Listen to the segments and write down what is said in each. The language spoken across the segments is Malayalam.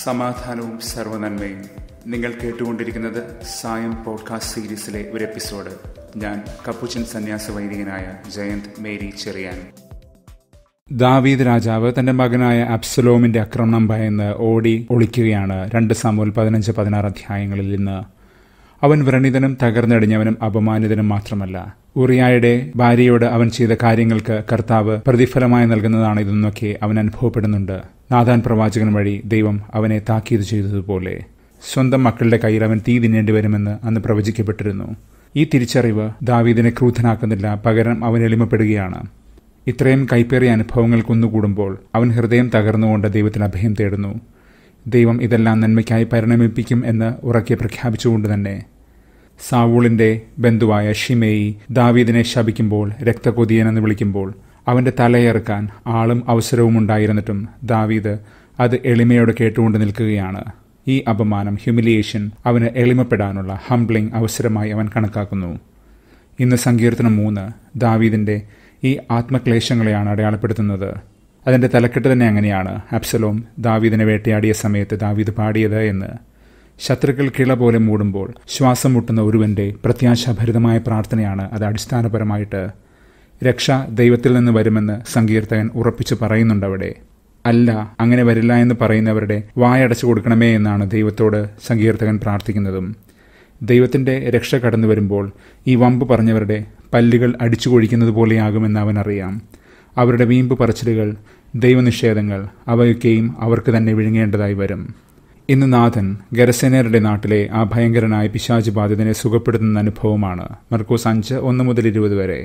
സമാധാനവും സർവ്വനന്മയും. നിങ്ങൾ കേട്ടുകൊണ്ടിരിക്കുന്നത് സായം പോഡ്കാസ്റ്റ് സീരീസിലെ ഒരു എപ്പിസോഡ്. ഞാൻ കപ്പുച്ചൻ സന്യാസ വൈദികനായ ജയന്ത് മേരി ചെറിയാൻ. ദാവീദ് രാജാവ് തന്റെ മകനായ അബ്സലോമിന്റെ ആക്രമണം ഭയന്ന് ഓടി ഒളിക്കുകയാണ് 2 സാമുവേൽ 15-16 അധ്യായങ്ങളിൽ നിന്ന്. അവൻ വ്രണിതനും തകർന്നടിഞ്ഞവനും അപമാനിതനും മാത്രമല്ല, ഉറിയായുടെ ഭാര്യയോട് അവൻ ചെയ്ത കാര്യങ്ങൾക്ക് കർത്താവ് പ്രതിഫലമായി നൽകുന്നതാണ് ഇതെന്നൊക്കെ അവൻ അനുഭവപ്പെടുന്നുണ്ട്. നാഥാൻ പ്രവാചകൻ വഴി ദൈവം അവനെ താക്കീത് ചെയ്തതുപോലെ സ്വന്തം മക്കളുടെ കയ്യിൽ അവൻ തീ തിന്നേണ്ടി വരുമെന്ന് അന്ന് പ്രവചിക്കപ്പെട്ടിരുന്നു. ഈ തിരിച്ചറിവ് ദാവീദിനെ ക്രൂദ്ധനാക്കുന്നില്ല, പകരം അവൻ എളിമപ്പെടുകയാണ്. ഇത്രയും കൈപ്പേറിയ അനുഭവങ്ങൾ കുന്നുകൂടുമ്പോൾ അവൻ ഹൃദയം തകർന്നുകൊണ്ട് ദൈവത്തിൽ അഭയം തേടുന്നു. ദൈവം ഇതെല്ലാം നന്മയ്ക്കായി പരിണമിപ്പിക്കും എന്ന് ഉറക്കെ പ്രഖ്യാപിച്ചുകൊണ്ട് തന്നെ സാവൂളിന്റെ ബന്ധുവായ ഷിമേയി ദാവീദിനെ ശപിക്കുമ്പോൾ, രക്തകൊതിയൻ എന്ന് വിളിക്കുമ്പോൾ അവന്റെ തലയെറുക്കാൻ ആളും അവസരവും ഉണ്ടായിരുന്നിട്ടും ദാവീദ് അത് എളിമയോടെ കേട്ടുകൊണ്ട് നിൽക്കുകയാണ്. ഈ അപമാനം, ഹ്യൂമിലിയേഷൻ അവന് എളിമപ്പെടാനുള്ള ഹംബ്ലിംഗ് അവസരമായി അവൻ കണക്കാക്കുന്നു. ഇന്ന് സങ്കീർത്തനം 3 ദാവീദിന്റെ ഈ ആത്മക്ലേശങ്ങളെയാണ് അടയാളപ്പെടുത്തുന്നത്. അതിന്റെ തലക്കെട്ട് തന്നെ അങ്ങനെയാണ്: അബ്സലോം ദാവീദിനെ വേട്ടയാടിയ സമയത്ത് ദാവീദ് പാടിയത് എന്ന്. ശത്രുക്കൾ കിള പോലെ മൂടുമ്പോൾ ശ്വാസം മുട്ടുന്ന ഒരുവന്റെ പ്രത്യാശാഭരിതമായ പ്രാർത്ഥനയാണ് അത് അടിസ്ഥാനപരമായിട്ട്. രക്ഷ ദൈവത്തിൽ നിന്ന് വരുമെന്ന് സങ്കീർത്തകൻ ഉറപ്പിച്ചു പറയുന്നുണ്ടവിടെ. അല്ല, അങ്ങനെ വരില്ല എന്ന് പറയുന്നവരുടെ വായടച്ചു കൊടുക്കണമേ എന്നാണ് ദൈവത്തോട് സങ്കീർത്തകൻ പ്രാർത്ഥിക്കുന്നതും. ദൈവത്തിന്റെ രക്ഷ കടന്നു വരുമ്പോൾ ഈ വമ്പ് പറഞ്ഞവരുടെ പല്ലുകൾ അടിച്ചു കൊഴിക്കുന്നത് പോലെയാകുമെന്ന് അവനറിയാം. അവരുടെ വീമ്പ് പറച്ചിലുകൾ, ദൈവനിഷേധങ്ങൾ, അവയൊക്കെയും അവർക്ക് തന്നെ വിഴുങ്ങേണ്ടതായി വരും. ഇന്ന് നാഥൻ ഗരസേനരുടെ നാട്ടിലെ ആ ഭയങ്കരനായ പിശാച് ബാധിതനെ സുഖപ്പെടുത്തുന്ന അനുഭവമാണ്. മർക്കോസ് 5:1-20 വരെ.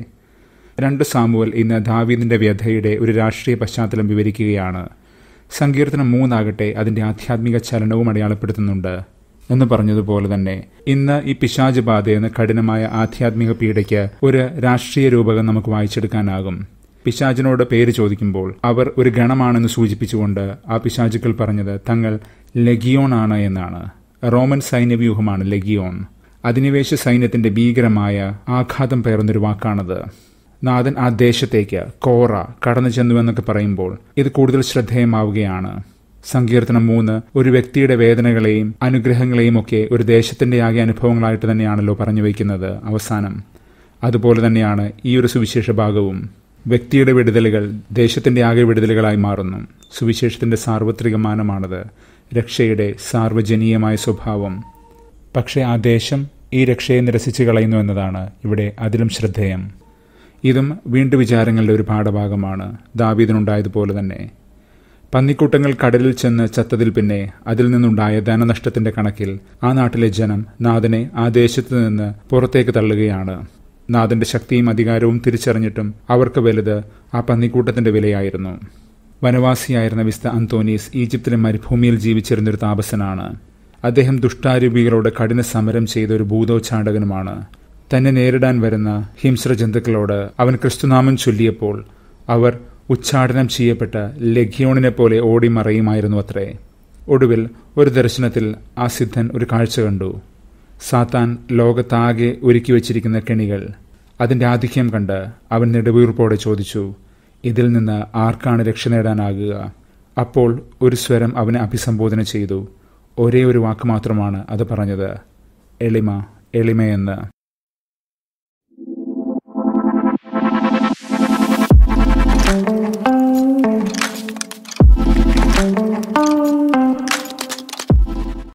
2 സാമുവേൽ ഇന്ന് ദാവീദിന്റെ വ്യഥയുടെ ഒരു രാഷ്ട്രീയ പശ്ചാത്തലം വിവരിക്കുകയാണ്. സങ്കീർത്തനം 3 ആകട്ടെ അതിന്റെ ആധ്യാത്മിക ചലനവും അടയാളപ്പെടുത്തുന്നുണ്ട്. എന്ന് പറഞ്ഞതുപോലെ തന്നെ ഇന്ന് ഈ പിശാച് ബാധ എന്ന കഠിനമായ ആധ്യാത്മിക പീഡയ്ക്ക് ഒരു രാഷ്ട്രീയ രൂപകം നമുക്ക് വായിച്ചെടുക്കാനാകും. പിശാചിനോട് പേര് ചോദിക്കുമ്പോൾ അവർ ഒരു ഗണമാണെന്ന് സൂചിപ്പിച്ചുകൊണ്ട് ആ പിശാചുക്കൾ പറഞ്ഞത് തങ്ങൾ ലെഗിയോൺ ആണ് എന്നാണ്. റോമൻ സൈന്യവ്യൂഹമാണ് ലെഗിയോൺ. അധിനിവേശ സൈന്യത്തിന്റെ ഭീകരമായ ആഘാതം പേർന്നൊരു വാക്കാണത്. നാഥൻ ആ ദേശത്തേക്ക് കോറ കടന്നു ചെന്നുവെന്നൊക്കെ പറയുമ്പോൾ ഇത് കൂടുതൽ ശ്രദ്ധേയമാവുകയാണ്. സങ്കീർത്തനം 3 ഒരു വ്യക്തിയുടെ വേദനകളെയും അനുഗ്രഹങ്ങളെയും ഒക്കെ ഒരു ദേശത്തിന്റെ ആകെ അനുഭവങ്ങളായിട്ട് തന്നെയാണല്ലോ പറഞ്ഞു വയ്ക്കുന്നത് അവസാനം. അതുപോലെ തന്നെയാണ് ഈ ഒരു സുവിശേഷ ഭാഗവും. വ്യക്തിയുടെ വിടുതലുകൾ ദേശത്തിന്റെ ആകെ വിടുതലുകളായി മാറുന്നു. സുവിശേഷത്തിന്റെ സാർവത്രിക മാനമാണത്, രക്ഷയുടെ സാർവജനീയമായ സ്വഭാവം. പക്ഷേ ആ ദേശം ഈ രക്ഷയെ നിരസിച്ചു കളയുന്നു എന്നതാണ് ഇവിടെ അതിലും ശ്രദ്ധേയം. ഇതും വീണ്ടുവിചാരങ്ങളുടെ ഒരു പാഠഭാഗമാണ് ദാവീദിനുണ്ടായതുപോലെ തന്നെ. പന്നിക്കൂട്ടങ്ങൾ കടലിൽ ചെന്ന് ചത്തതിൽ പിന്നെ അതിൽ നിന്നുണ്ടായ ധനനഷ്ടത്തിന്റെ കണക്കിൽ ആ നാട്ടിലെ ജനം നാഥനെ ആ ദേശത്തു നിന്ന് പുറത്തേക്ക് തള്ളുകയാണ്. നാഥന്റെ ശക്തിയും അധികാരവും തിരിച്ചറിഞ്ഞിട്ടും അവർക്ക് വലുത് ആ പന്നിക്കൂട്ടത്തിന്റെ വിലയായിരുന്നു. വനവാസിയായിരുന്ന വിശുദ്ധ അന്തോനീസ് ഈജിപ്തിലെ മരുഭൂമിയിൽ ജീവിച്ചിരുന്നൊരു താപസനാണ്. അദ്ദേഹം ദുഷ്ടാരൂപികളോട് കഠിന സമരം ചെയ്ത ഒരു ഭൂതോച്ചാടകനുമാണ്. തന്നെ നേരിടാൻ വരുന്ന ഹിംസ്ര ജന്തുക്കളോട് അവൻ ക്രിസ്തുനാമം ചൊല്ലിയപ്പോൾ അവർ ഉച്ചാടനം ചെയ്യപ്പെട്ട ലെഗിയോണിനെ പോലെ ഓടി മറയുമായിരുന്നു അത്രേ. ഒടുവിൽ ഒരു ദർശനത്തിൽ ആ സിദ്ധൻ ഒരു കാഴ്ച കണ്ടു. സാത്താൻ ലോകത്താകെ ഒരുക്കി വച്ചിരിക്കുന്ന കെണികൾ, അതിന്റെ ആധിക്യം കണ്ട് അവൻ നെടുവീർപ്പോടെ ചോദിച്ചു, ഇതിൽ നിന്ന് ആർക്കാണ് രക്ഷ നേടാനാകുക? അപ്പോൾ ഒരു സ്വരം അവനെ അഭിസംബോധന ചെയ്തു. ഒരേ ഒരു വാക്ക് മാത്രമാണ് അത് പറഞ്ഞത്: എളിമ, എളിമയെന്ന്.